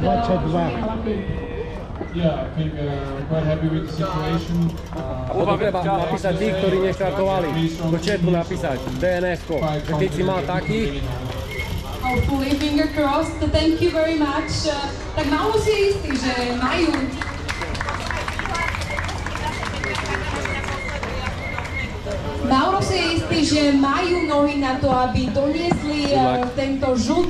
Potom treba napísať tí, ktorí neštartovali. Do chatu napísať DNS-ko. Keď si mal taký. Hopefully, finger crossed. Thank you very much. Tak Mauro si je istý, že majú nohy na to, aby doniesli tento žltý